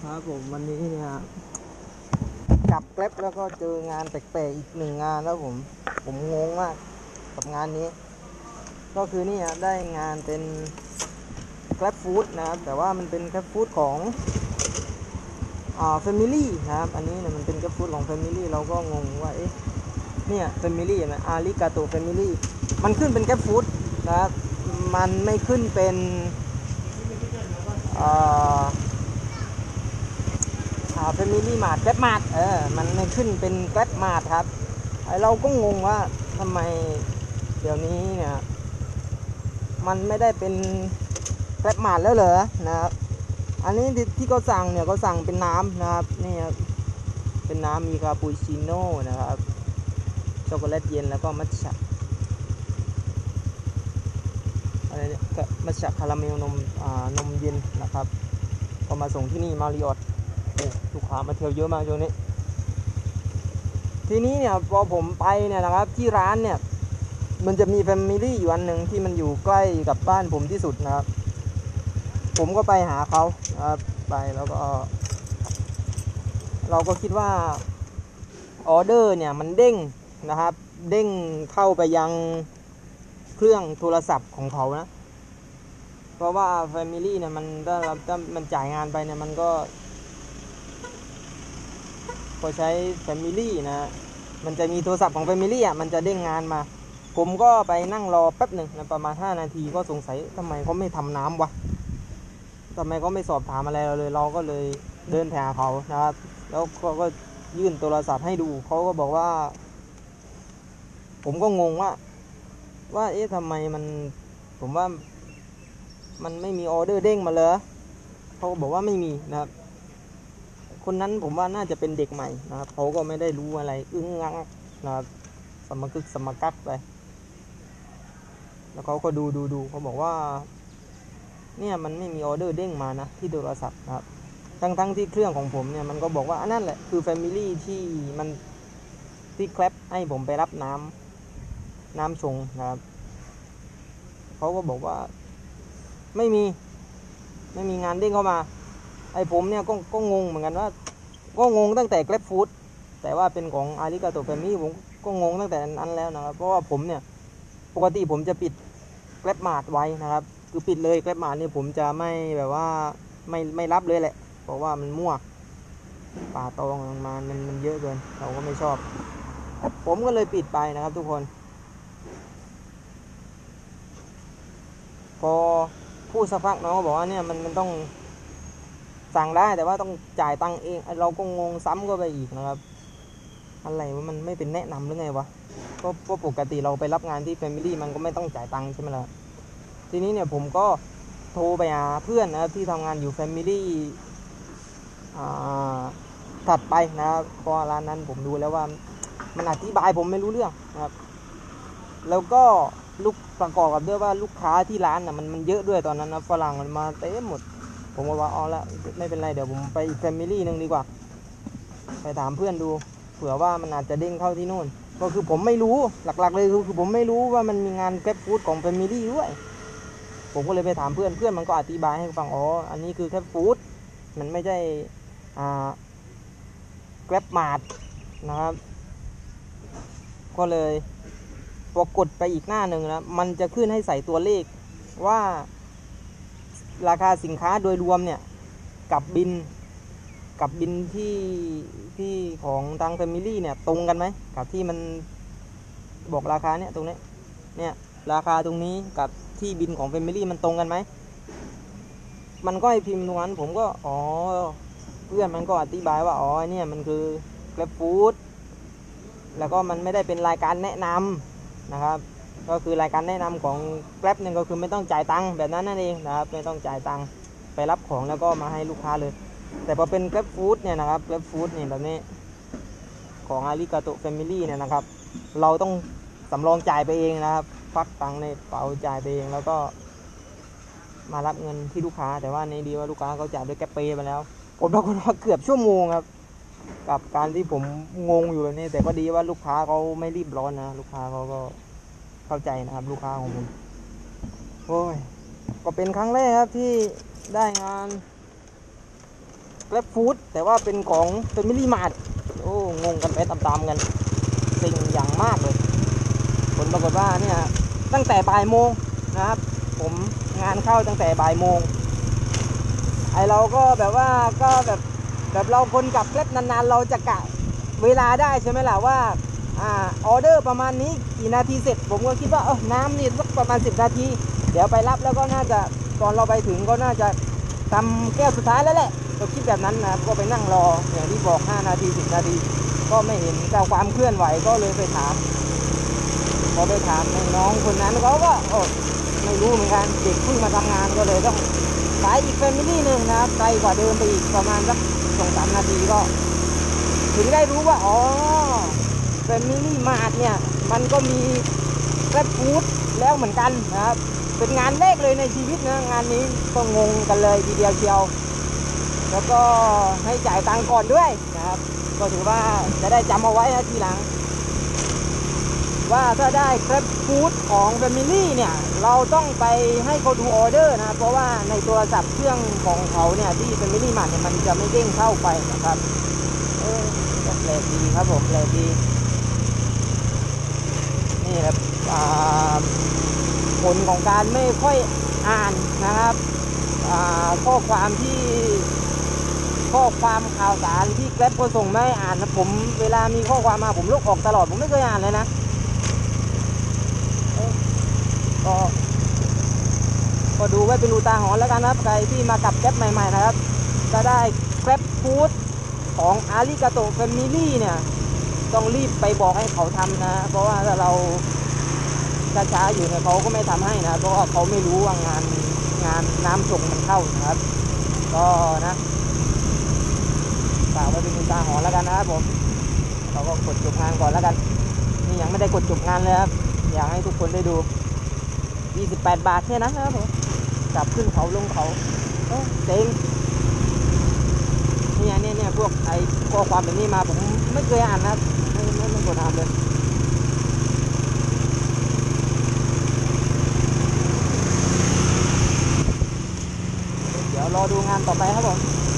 ครับผมวันนี้เนี่ยจับแกร็บแล้วก็เจองานแปลกๆอีกหนึ่งงานแล้วผมงงมากกับงานนี้ก็คือนี่ได้งานเป็นแกร็บฟู้ดนะครับแต่ว่ามันเป็นแกร็บฟู้ดของแฟมิลี่นะครับอันนี้เนี่ยมันเป็นแกร็บฟู้ดของแฟมิลี่เราก็งงว่าเอ๊ะเนี่ยแฟมิลี่นะอาริกาโตแฟมิลี่มันขึ้นเป็นแกร็บฟู้ดนะครับมันไม่ขึ้นเป็นแฟมิลี่มาร์ทแกร็บมาร์ทมันไม่ขึ้นเป็นแกร็บมาร์ทครับเราก็งงว่าทำไมเดี๋ยวนี้เนี่ยมันไม่ได้เป็นแกร็บมาร์ทแล้วเหรอนะครับอันนี้ที่เขาสั่งเนี่ยเขาสั่งเป็นน้ำนะครับนี่เป็นน้ำมีคาปูชิโน่นะครับช็อกโกแลตเย็นแล้วก็มัทฉะอะไรเนี่ยมัทฉะคาราเมลนมเย็นนะครับก็มาส่งที่นี่มาริออทลูกค้ามาเที่ยวเยอะมากช่วงนี้ทีนี้เนี่ยพอผมไปเนี่ยนะครับที่ร้านเนี่ยมันจะมีแฟมิลี่อยู่อันหนึ่งที่มันอยู่ใกล้กับบ้านผมที่สุดนะครับผมก็ไปหาเขาไปแล้วก็เราก็คิดว่าออเดอร์เนี่ยมันเด้งนะครับเด้งเข้าไปยังเครื่องโทรศัพท์ของเขานะเพราะว่าแฟมิลี่เนี่ยมันถ้ามันจ่ายงานไปเนี่ยมันก็พอใช้แฟมิลี่นะมันจะมีโทรศัพท์ของแฟมิลี่มันจะเด้งงานมาผมก็ไปนั่งรอแป๊บหนึ่งนะประมาณ5 นาทีก็สงสัยทำไมเขาไม่ทำน้ำวะทำไมเขาไม่สอบถามอะไรเราเลยเราก็เลยเดินไปหาเขานะครับแล้วก็ยื่นโทรศัพท์ให้ดูเขาก็บอกว่าผมก็งงว่าเอ๊ะทำไมผมว่ามันไม่มีออเดอร์เด้งมาเลยเขาก็บอกว่าไม่มีนะครับคนนั้นผมว่าน่าจะเป็นเด็กใหม่นะครับเขาก็ไม่ได้รู้อะไรงักนะครับสมกึกสมกักไปแล้วเขาก็ดูเขาบอกว่าเนี่ยมันไม่มีออเดอร์เด้งมานะที่โทรศัพท์นะครับทั้งที่เครื่องของผมเนี่ยมันก็บอกว่าอันนั้นแหละคือแฟมิลี่ที่มันที่แคลปให้ผมไปรับน้ำชงนะครับเขาก็บอกว่าไม่มีงานเด้งเข้ามาไอ้ผมเนี่ยก็งงเหมือนกันว่าก็งงตั้งแต่แกร็บฟู้ดแต่ว่าเป็นของอาริกาโตแฟมิลี่ผมก็งงตั้งแต่นั้นแล้วนะครับเพราะว่าผมเนี่ยปกติผมจะปิดแกร็บมาร์ทไว้นะครับคือปิดเลยแกร็บมาร์ทนี่ผมจะไม่แบบว่าไม่รับเลยแหละเพราะว่ามันมั่วป่าตองมันเยอะเกินเราก็ไม่ชอบผมก็เลยปิดไปนะครับทุกคนพอพูดสักพักน้องก็บอกว่าเนี่ยมันต้องสั่งได้แต่ว่าต้องจ่ายตังค์เองเราก็งงซ้ำก็ไปอีกนะครับอะไรว่ามันไม่เป็นแนะนำหรือไงวะก็ปกติเราไปรับงานที่แฟมิลี่มันก็ไม่ต้องจ่ายตังค์ใช่ไหมล่ะทีนี้เนี่ยผมก็โทรไปหาเพื่อนนะครับที่ทำงานอยู่แฟมิลี่ถัดไปนะครับเพราะร้านนั้นผมดูแล้วว่ามันอธิบายผมไม่รู้เรื่องนะครับแล้วก็ลูกประกอบกับด้วยว่าลูกค้าที่ร้านน่ะมันเยอะด้วยตอนนั้นนะฝรั่งมันมาเต็มหมดผมก็ว่าละไม่เป็นไรเดี๋ยวผมไปอีกแฟมิลี่นึงดีกว่าไปถามเพื่อนดูเผื่อว่ามันอาจจะเด้งเข้าที่นู่นก็คือผมไม่รู้หลักๆเลยคือผมไม่รู้ว่ามันมีงานแกร็บฟู้ดของแฟมิลี่ด้วยผมก็เลยไปถามเพื่อนมันก็อธิบายให้ฟังอันนี้คือแกร็บฟู้ดมันไม่ใช่แกร็บมาร์ทนะครับก็เลยพอกดไปอีกหน้าหนึ่งนะมันจะขึ้นให้ใส่ตัวเลขว่าราคาสินค้าโดยรวมเนี่ยกับบินที่ของทางแฟมิลี่เนี่ยตรงกันไหมกับที่มันบอกราคาเนี่ยตรงนี้เนี่ยราคาตรงนี้กับที่บินของแฟมิลี่มันตรงกันไหมมันก็ให้พิมพ์ตรงนั้นผมก็เพื่อนมันก็อธิบายว่าเนี่ยมันคือแกร็บฟู้ดแล้วก็มันไม่ได้เป็นรายการแนะนำนะครับก็คือรายการแนะนำของแกร็บเนี่ยก็คือไม่ต้องจ่ายตังค์แบบนั้นนั่นเองนะครับไม่ต้องจ่ายตังค์ไปรับของแล้วก็มาให้ลูกค้าเลยแต่พอเป็นแกร็บฟู้ดเนี่ยนะครับแกร็บฟู้ดเนี่ยแบบนี้ของอาริกาโตแฟมิลี่เนี่ยนะครับเราต้องสำรองจ่ายไปเองนะครับฟักตังค์ในเป๋าจ่ายไปเองแล้วก็มารับเงินที่ลูกค้าแต่ว่าในดีว่าลูกค้าเขาจ่ายด้วยแกร็บเปย์ไปแล้วผมปรากฏว่าเกือบชั่วโมงครับกับการที่ผมงงอยู่แบบนี้แต่ก็ดีว่าลูกค้าเขาไม่รีบร้อนนะลูกค้าเขาก็เข้าใจนะครับลูกค้าของผมโอ้ยก็เป็นครั้งแรกครับที่ได้งาน Grab Food แต่ว่าเป็นของ Family Mart โอ้งงกันไปตามๆกันสิ่งอย่างมากเลยผลปรากฏว่าเนี่ยตั้งแต่บ่ายโมงนะครับผมงานเข้าตั้งแต่บ่ายโมงไอเราก็แบบว่าก็แบบเราคนกับ Grab นานๆเราจะกะเวลาได้ใช่ไหมล่ะว่าออเดอร์ประมาณนี้กี่นาทีเสร็จผมก็คิดว่าน้ำนี่สักประมาณ10 นาทีเดี๋ยวไปรับแล้วก็น่าจะตอนเราไปถึงก็น่าจะทำแก้วสุดท้ายแล้วแหละก็คิดแบบนั้นนะก็ไปนั่งรออย่างที่บอก5 นาที10 นาทีก็ไม่เห็นความเคลื่อนไหวก็เลยไปถามพอไปถามน้องคนนั้นเขาก็ไม่รู้เหมือนกันเด็กเพิ่งมาทำงานก็เลยต้องสายอีกแฟมิลี่หนึ่งนะครับไกลกว่าเดิมไปอีกประมาณสัก2-3 นาทีก็ถึงได้รู้ว่าแฟมิลี่มาร์ทเนี่ยมันก็มีGrab Foodแล้วเหมือนกันนะครับเป็นงานแรกเลยในชีวิตนะงานนี้ก็งงกันเลยทีเดียวเชียวแล้วก็ให้จ่ายตังค์ก่อนด้วยนะครับก็ถือว่าจะได้จำเอาไว้นะทีหลังว่าถ้าได้Grab Foodของ Family เนี่ยเราต้องไปให้เขาดูออเดอร์นะเพราะว่าในโทรศัพท์เครื่องของเขาเนี่ยที่ Family Mart เนี่ยมันจะไม่เด้งเข้าไปนะครับแปลกดีครับผมแปลกดีนี่ครับผลของการไม่ค่อยอ่านนะครับข้อความข่าวสารที่Grabก็ส่งไม่อ่านนะผมเวลามีข้อความมาผมลบออกตลอดผมไม่เคยอ่านเลยนะก็ดูไว้เป็นอุทาหรณ์แล้วกันนะครับใครที่มากับGrabใหม่ๆนะครับจะได้Grab Foodของอาริกาโตะแฟมิลี่เนี่ยต้องรีบไปบอกให้เขาทำนะเพราะว่าถ้าเราช้าๆอยู่เนี่ยเขาก็ไม่ทำให้นะเพราะว่าเขาไม่รู้ว่างานน้ำส่งมันเข้านะครับก็นะฝากไว้เป็นอุทาหรณ์แล้วกันนะครับผมเราก็กดจบงานก่อนแล้วกันนี่ยังไม่ได้กดจบงานเลยครับอยากให้ทุกคนได้ดู28 บาทแค่นั้นนะครับผมกลับขึ้นเขาลงเขาเจ๋งเนี่ยพวกข้อความแบบนี้มาผมไม่เคยอ่านนะครับไม่กดอ่านเลยเดี๋ยวรอดูงานต่อไปครับผม